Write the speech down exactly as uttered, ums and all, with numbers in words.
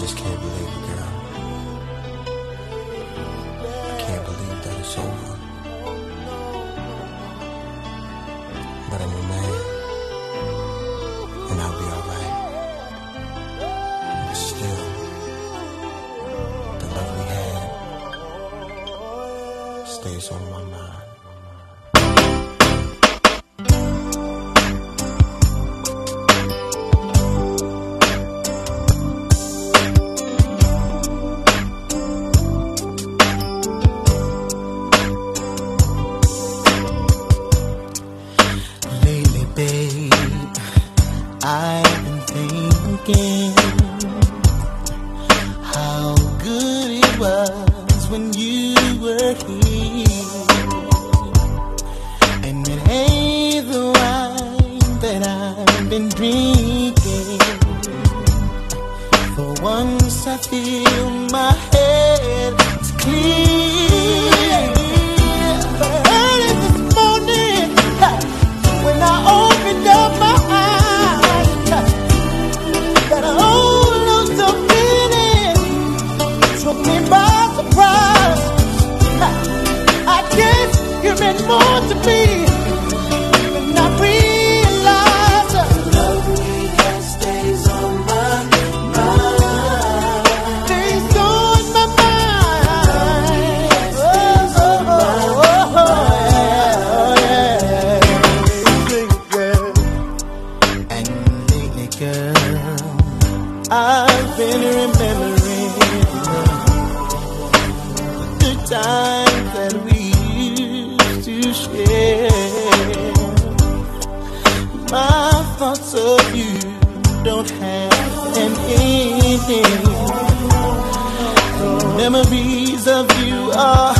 just can't believe it, girl. I can't believe that it's over. But I'm a man, and I'll be alright. But still, the love we had stays on my mind. I've been thinking how good it was when you were here, and it ain't the wine that I've been drinking. For once I feel my head is clear. But early this morning, when I opened up my eyes, that old looked of feeling took me by surprise. I guess you meant more to me than I realized. The love we had stays on my mind. Stays on my mind. Oh, oh, oh, oh, yeah, yeah. And lately, girl, I've been remembering the times that we used to share. My thoughts of you don't have an ending. The memories of you are